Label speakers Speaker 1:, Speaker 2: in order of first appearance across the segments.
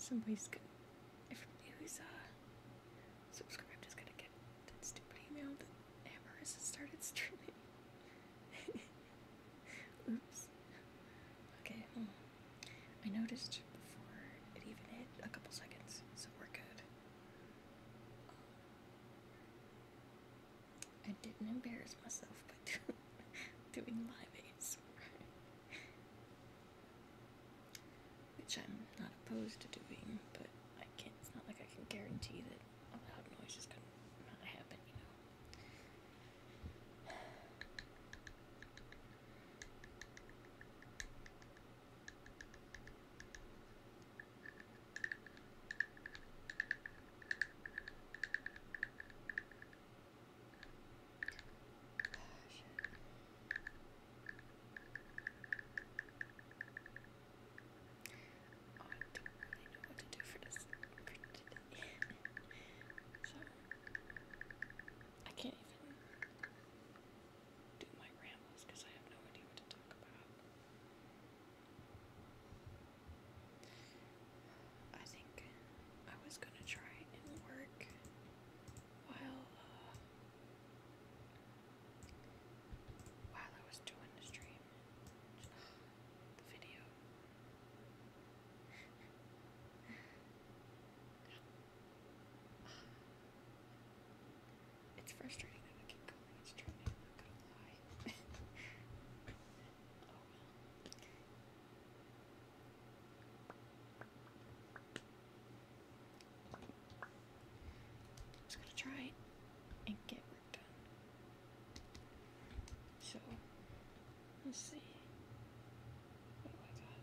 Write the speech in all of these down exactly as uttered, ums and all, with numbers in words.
Speaker 1: Somebody's gonna, everybody who's uh, subscribed is gonna get that stupid email that Amherst has started streaming. Oops. Okay, hmm. I noticed before it even hit a couple seconds, so we're good. I didn't embarrass myself by doing live A S M R, which I'm not opposed to doing, but I can't. It's not like I can guarantee that a loud noise is gonna not happen, you know. I can't even do my rambles because I have no idea what to talk about. I think I was gonna try and work while uh, while I was doing the stream, the video. It's frustrating that I keep calling it streaming, I'm not gonna lie. Oh well. Just gonna try and get work done. So, let's see. What do I got?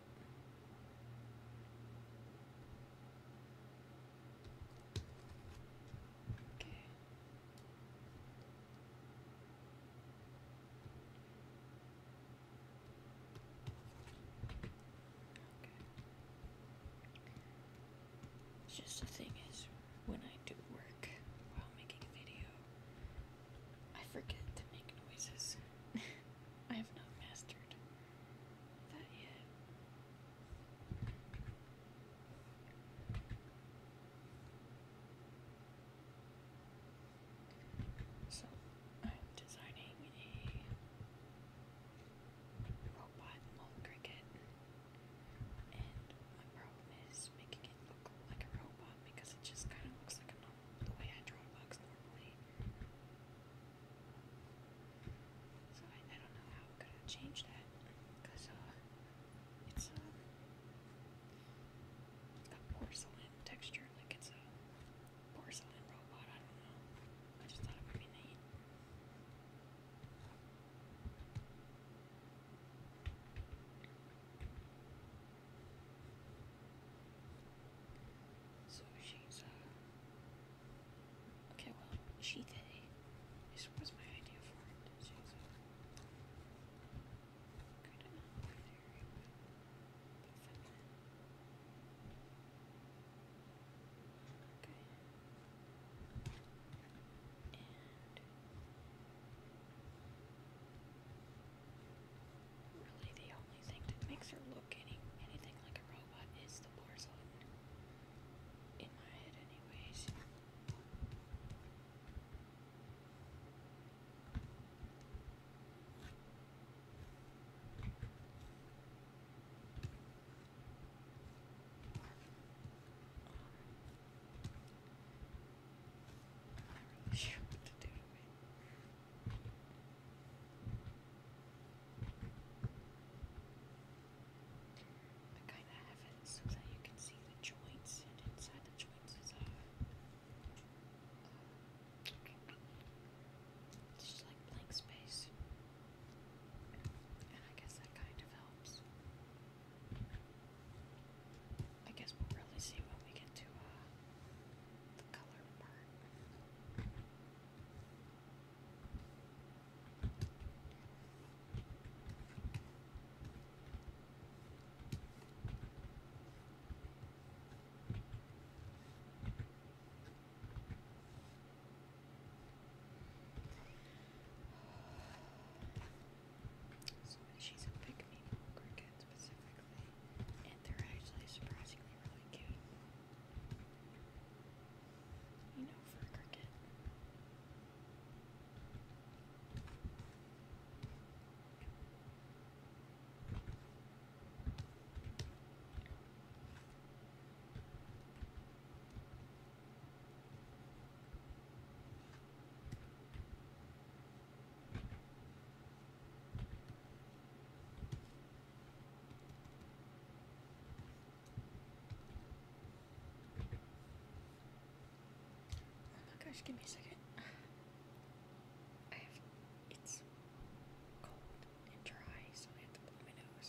Speaker 1: Okay. Okay. It's just the thing is, when I do work while making a video, I forget to make noises. I have not mastered that yet. So, I'm designing a robot mole cricket, and my problem is making it look like a robot because it just kind of looks like a normal, the way I draw bugs normally. So I, I don't know how I'm gonna change that, because uh, it's uh, it's got porcelain texture, like it's a porcelain robot. I don't know. I just thought it would be neat. So she's uh, okay. Well, she they. This was my idea for it. She's uh, Just give me a second. I have, it's cold and dry, so I have to blow my nose.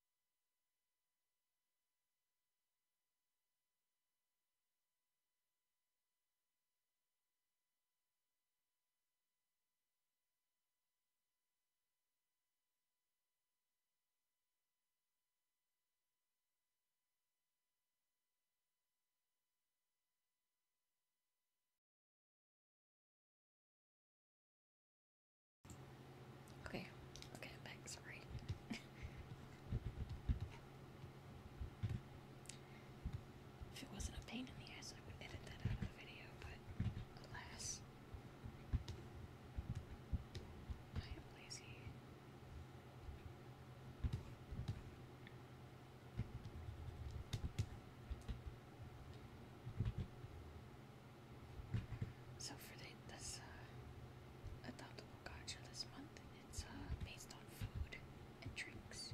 Speaker 1: Okay, okay, I'm back, sorry. If it wasn't a pain in the ass, I would edit that out of the video, but alas, I am lazy. So for the, this uh, adoptable gacha this month, it's uh, based on food and drinks.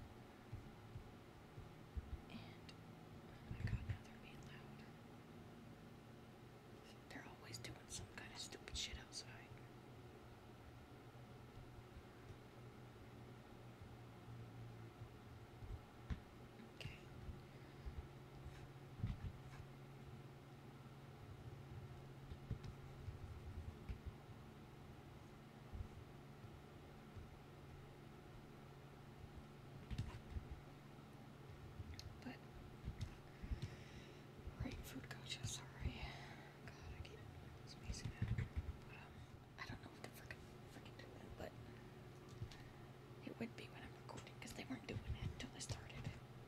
Speaker 1: And oh my god, now they're being loud. They're always doing some kind of stupid shit outside. Okay. But right, food gacha, sorry. God, I keep spacing out. But um, I don't know if they're freaking freaking doing it, but it would be when I'm recording because they weren't doing it until I started.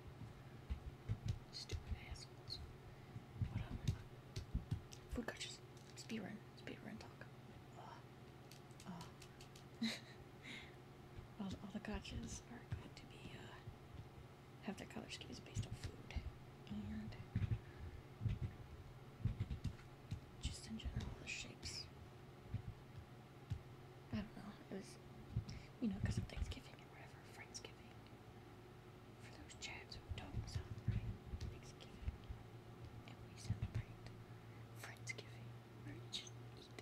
Speaker 1: Stupid assholes. But um, food gachas, speedrun, speedrun talk. Uh, uh. all, all the gachas are going to be uh have their color schemes based on food and just in general the shapes. I don't know. It was, you know, because of Thanksgiving or whatever, Friendsgiving. For those chads who don't celebrate Thanksgiving, and we celebrate Friendsgiving, where you just eat.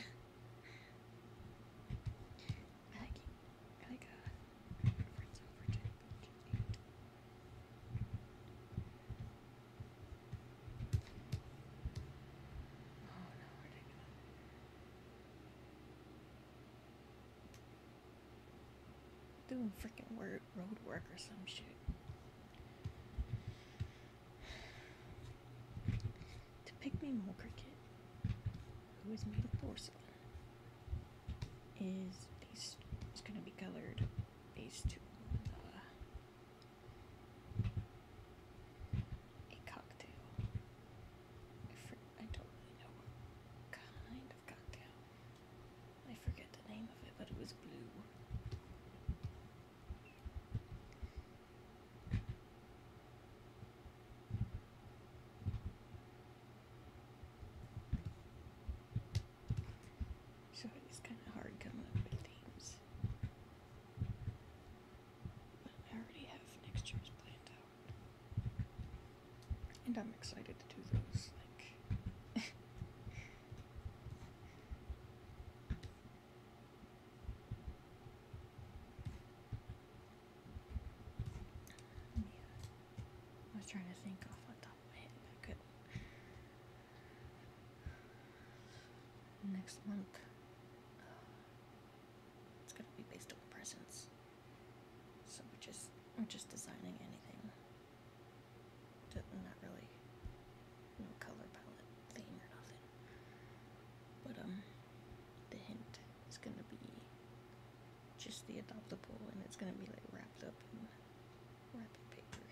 Speaker 1: I like it. I like uh, friends over to just eat. Oh no, ridiculous. Doing freaking word, road work or some shit. To pick me more cricket, who is made of porcelain, is based, is going to be colored based on uh, a cocktail. I, for, I don't really know what kind of cocktail. I forget the name of it, but it was blue. So it's kind of hard coming up with themes. But I already have next year's planned out. And I'm excited to do those. Like, yeah. I was trying to think off the top of my head. I couldn't. Next month, uh, it's gonna be based on presents. So we're just we're just designing anything. Not really, no color palette theme or nothing. But um, the hint is gonna be just the adoptable, and it's gonna be like wrapped up in wrapping paper.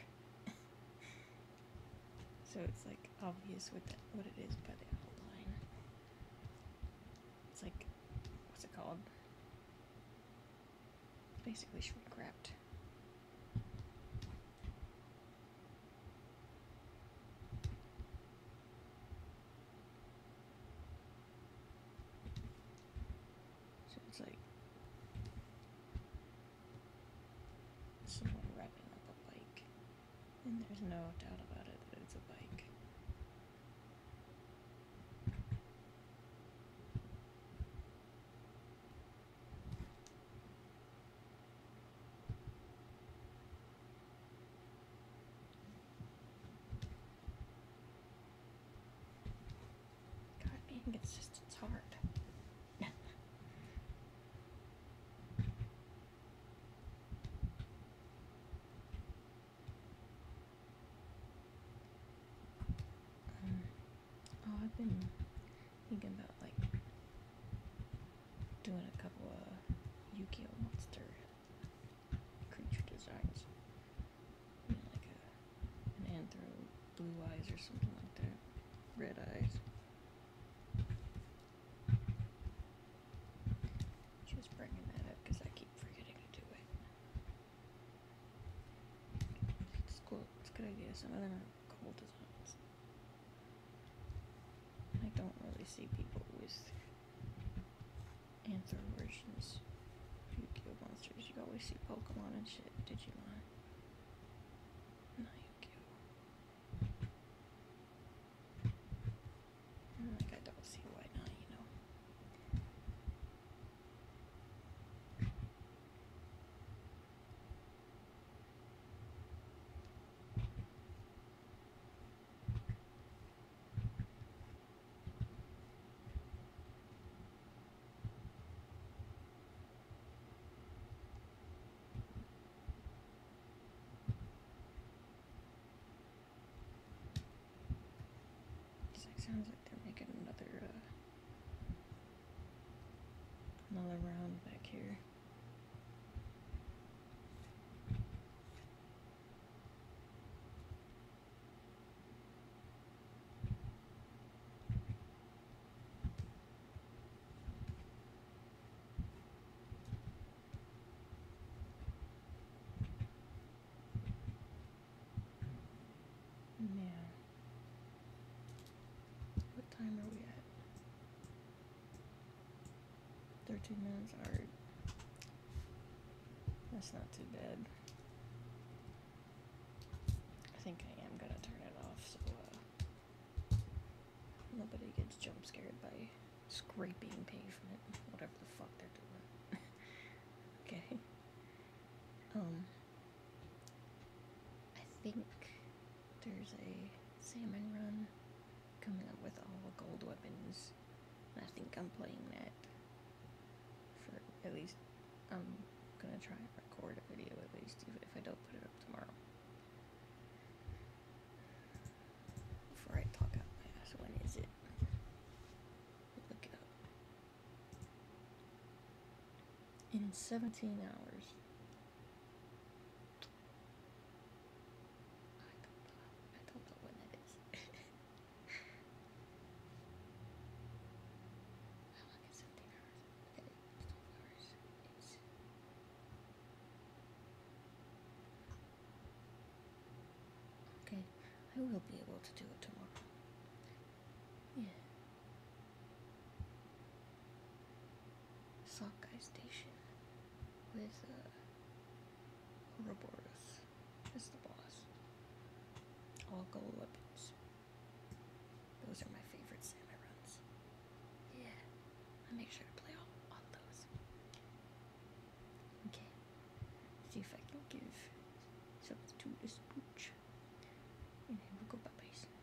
Speaker 1: So it's like obvious what that, what it is by the outline. It's like, what's it called? Basically shrink wrapped. So it's like someone wrapping up a bike, and there's no doubt about it that it's a bike. think it's just, it's hard. um, oh, I've been thinking about, like, doing a couple of Yu-Gi-Oh! Monster creature designs. I mean, like a, an Anthro, blue eyes or something like that. Red eyes. Just bringing that up because I keep forgetting to do it. It's cool. It's a good idea. Some of them are cool designs. I don't really see people with Anthro versions of Yu-Gi-Oh! Monsters. You always see Pokemon and shit. Digimon. Not Yu-Gi-Oh! And, like, I don't see why not, you know. It's like, sounds like they're making another, uh, another round back here. Yeah. What time are we at? thirteen minutes? Alright. That's not too bad. I think I am gonna turn it off so uh, nobody gets jump scared by scraping pavement, whatever the fuck they're doing. Okay. Um, I think there's a salmon run coming up with all the gold weapons. And I think I'm playing that for at least, I'm gonna try and record a video at least, even if I don't put it up tomorrow. Before I talk out my ass, when is it? Look it up. In seventeen hours. I don't know. I don't know when that is. How long is seventeen hours? Okay, twelve hours. It's okay. I will be able to do it tomorrow. Yeah. Sockeye Station with uh, Ouroboros as the boss. All gold weapons. Those are my favorite samurai runs. Yeah, I make sure to play all, all those. Okay, see if I can give something to this pooch. And then we'll go bye-byes.